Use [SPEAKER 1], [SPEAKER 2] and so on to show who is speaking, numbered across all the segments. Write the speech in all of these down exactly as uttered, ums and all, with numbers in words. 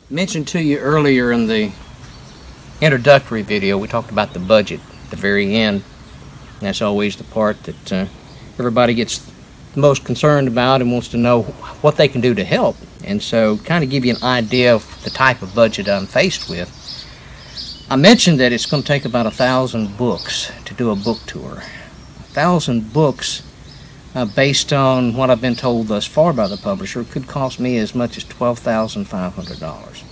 [SPEAKER 1] mentioned to you earlier in the introductory video, we talked about the budget at the very end. And that's always the part that uh, everybody gets most concerned about and wants to know what they can do to help. And so, kind of give you an idea of the type of budget I'm faced with. I mentioned that it's going to take about a thousand books to do a book tour. A thousand books, uh, based on what I've been told thus far by the publisher, could cost me as much as twelve thousand five hundred dollars.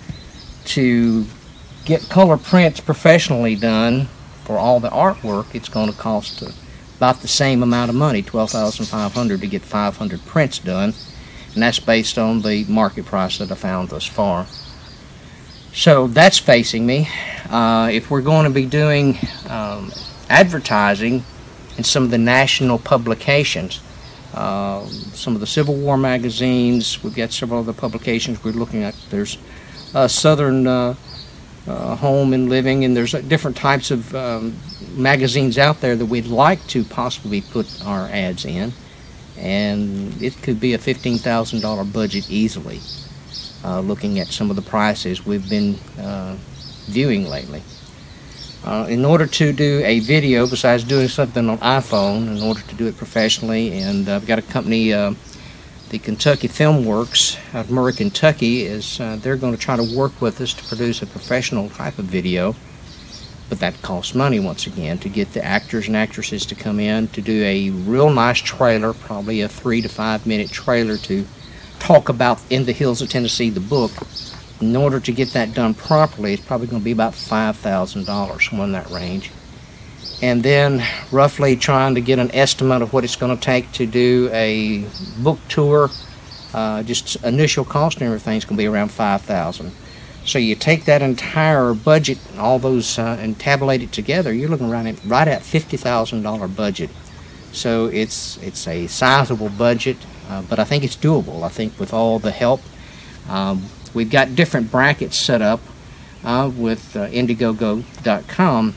[SPEAKER 1] To get color prints professionally done for all the artwork, it's going to cost uh, about the same amount of money, twelve thousand five hundred dollars, to get five hundred prints done, and that's based on the market price that I found thus far. So that's facing me. Uh, if we're going to be doing um, advertising in some of the national publications, uh, some of the Civil War magazines, we've got several other publications we're looking at. There's uh, Southern uh, uh, Home and Living, and there's uh, different types of um, magazines out there that we'd like to possibly put our ads in, and it could be a fifteen thousand dollar budget easily. Uh, looking at some of the prices we've been uh, viewing lately. Uh, in order to do a video, besides doing something on iPhone, in order to do it professionally, and uh, I've got a company, uh, the Kentucky Film Works out of Murray, Kentucky, is uh, they're going to try to work with us to produce a professional type of video, but that costs money once again to get the actors and actresses to come in to do a real nice trailer, probably a three to five minute trailer to talk about In the Hills of Tennessee, the book. In order to get that done properly, it's probably going to be about five thousand dollars, somewhere in that range. And then roughly trying to get an estimate of what it's going to take to do a book tour. Uh, just initial cost and everything is going to be around five thousand dollars. So you take that entire budget, all those, uh, and tabulate it together, you're looking right at, right at fifty thousand dollar budget. So it's, it's a sizable budget. Uh, but I think it's doable. I think with all the help, um, we've got different brackets set up uh, with uh, Indiegogo dot com,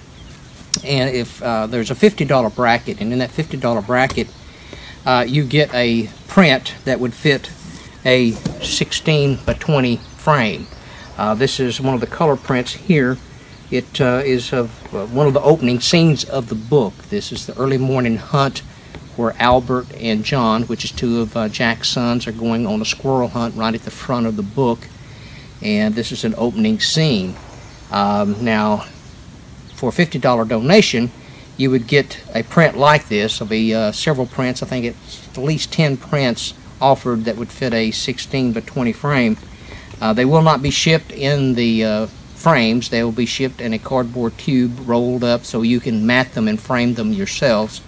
[SPEAKER 1] and if uh, there's a fifty dollar bracket, and in that fifty dollar bracket, uh, you get a print that would fit a sixteen by twenty frame. Uh, this is one of the color prints here. It uh, is of uh, one of the opening scenes of the book. This is the early morning hunt, where Albert and John, which is two of uh, Jack's sons, are going on a squirrel hunt right at the front of the book. And this is an opening scene. Um, now, for a fifty dollar donation, you would get a print like this. There'll be uh, several prints. I think it's at least ten prints offered that would fit a sixteen by twenty frame. Uh, they will not be shipped in the uh, frames. They will be shipped in a cardboard tube rolled up so you can mat them and frame them yourselves.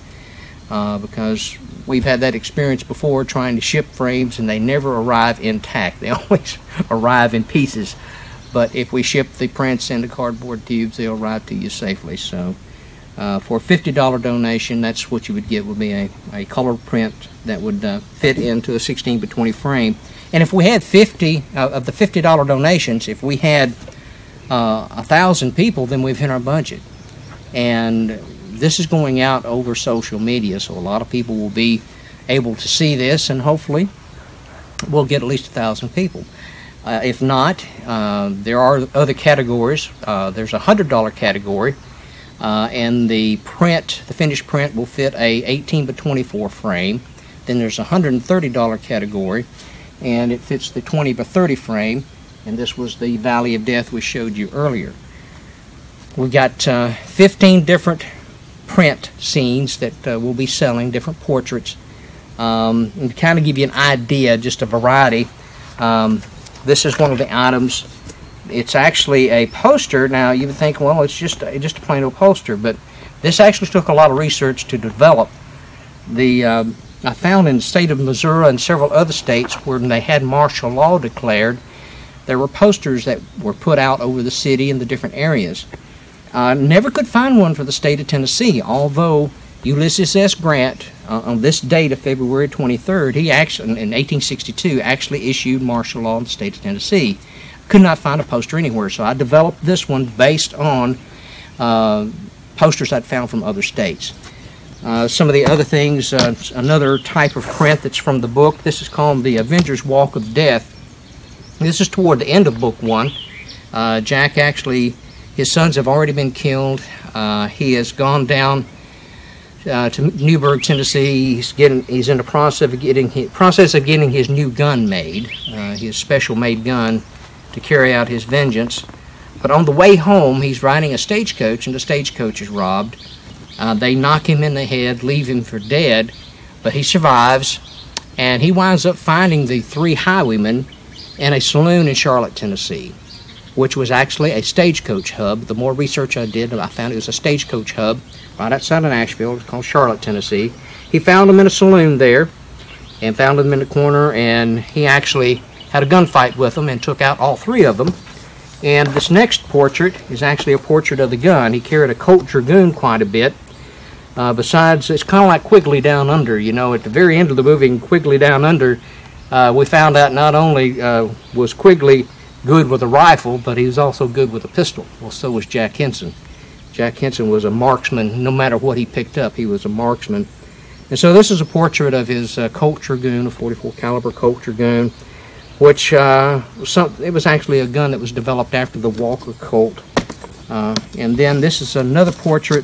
[SPEAKER 1] Uh, because we've had that experience before trying to ship frames and they never arrive intact. They always arrive in pieces. But if we ship the prints into cardboard tubes, they'll arrive to you safely. So uh, for a fifty dollar donation, that's what you would get, would be a, a color print that would uh, fit into a sixteen by twenty frame. And if we had fifty uh, of the fifty dollar donations, if we had uh, a thousand people, then we've hit our budget. And this is going out over social media, so a lot of people will be able to see this, and hopefully we'll get at least a thousand people. Uh, if not, uh, there are other categories. Uh, there's a hundred dollar category, uh, and the print, the finished print, will fit a eighteen by twenty-four frame. Then there's a hundred thirty dollar category, and it fits the twenty by thirty frame. And this was the Valley of Death we showed you earlier. We've got uh, fifteen different print scenes that uh, we'll be selling, different portraits, um, and to kind of give you an idea, just a variety. Um, this is one of the items. It's actually a poster. Now you would think, well, it's just a, just a plain old poster, but this actually took a lot of research to develop. The um, I found in the state of Missouri and several other states where they had martial law declared, there were posters that were put out over the city in the different areas. I uh, never could find one for the state of Tennessee, although Ulysses S. Grant, uh, on this date of February twenty-third, he actually, in eighteen sixty-two, actually issued martial law in the state of Tennessee. Could not find a poster anywhere, so I developed this one based on uh, posters I'd found from other states. Uh, some of the other things, uh, another type of print that's from the book, this is called the Avengers Walk of Death. This is toward the end of book one. Uh, Jack actually, his sons have already been killed. Uh, he has gone down uh, to Newburgh, Tennessee. He's getting, he's in the process of getting his, process of getting his new gun made, uh, his special made gun to carry out his vengeance. But on the way home, he's riding a stagecoach, and the stagecoach is robbed. Uh, they knock him in the head, leave him for dead, but he survives, and he winds up finding the three highwaymen in a saloon in Charlotte, Tennessee, which was actually a stagecoach hub. The more research I did, I found it was a stagecoach hub right outside of Nashville. It's called Charlotte, Tennessee. He found them in a saloon there and found them in the corner, and he actually had a gunfight with them and took out all three of them. And this next portrait is actually a portrait of the gun. He carried a Colt Dragoon quite a bit. Uh, besides, it's kind of like Quigley Down Under. You know, at the very end of the movie in Quigley Down Under, uh, we found out not only uh, was Quigley good with a rifle, but he was also good with a pistol. Well, so was Jack Hinson. Jack Hinson was a marksman. No matter what he picked up, he was a marksman. And so this is a portrait of his uh, Colt Dragoon, a forty-four caliber Colt Dragoon, which uh, was some, it was actually a gun that was developed after the Walker Colt. Uh, and then this is another portrait.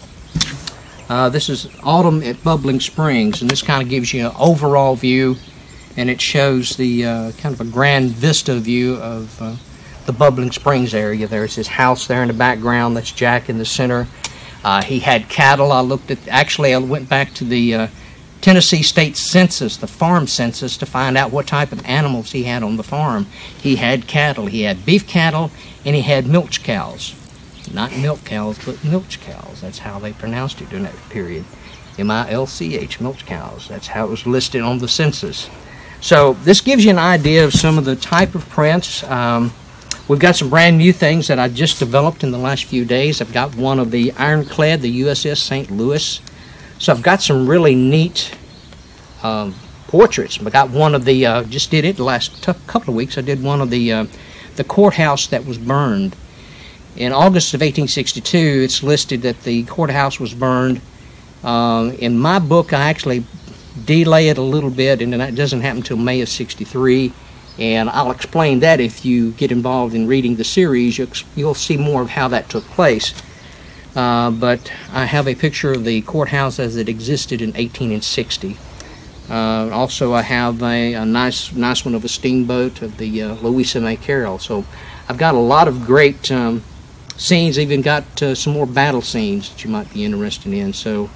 [SPEAKER 1] Uh, this is Autumn at Bubbling Springs, and this kind of gives you an overall view, and it shows the uh, kind of a grand vista view of uh, the Bubbling Springs area. There's his house there in the background. That's Jack in the center. Uh, he had cattle. I looked at, actually I went back to the uh, Tennessee State Census, the farm census, to find out what type of animals he had on the farm. He had cattle. He had beef cattle, and he had milch cows. Not milk cows, but milch cows. That's how they pronounced it during that period. M I L C H, milch cows. That's how it was listed on the census. So this gives you an idea of some of the type of prints. Um, we've got some brand new things that I just developed in the last few days. I've got one of the Ironclad, the U S S Saint Louis. So I've got some really neat um, portraits. I got one of the, uh, just did it the last couple of weeks, I did one of the, uh, the courthouse that was burned. In August of eighteen sixty-two, it's listed that the courthouse was burned. Um, in my book, I actually delay it a little bit, and that doesn't happen until May of sixty-three. And I'll explain that if you get involved in reading the series. You'll, you'll see more of how that took place. Uh, but I have a picture of the courthouse as it existed in eighteen sixty. Uh, also, I have a, a nice, nice one of a steamboat of the uh, Louisa May Carroll. So I've got a lot of great um, scenes. Even got uh, some more battle scenes that you might be interested in. So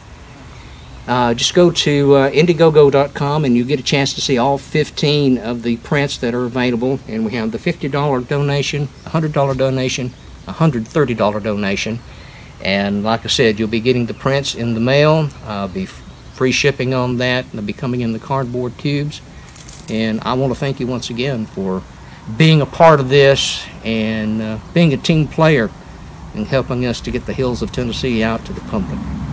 [SPEAKER 1] uh, just go to uh, Indiegogo dot com and you get a chance to see all fifteen of the prints that are available. And we have the fifty dollar donation, one hundred dollar donation, one hundred thirty dollar donation. And like I said, you'll be getting the prints in the mail. Uh, be free shipping on that. They'll be coming in the cardboard tubes. And I want to thank you once again for being a part of this and uh, being a team player and helping us to get the hills of Tennessee out to the public.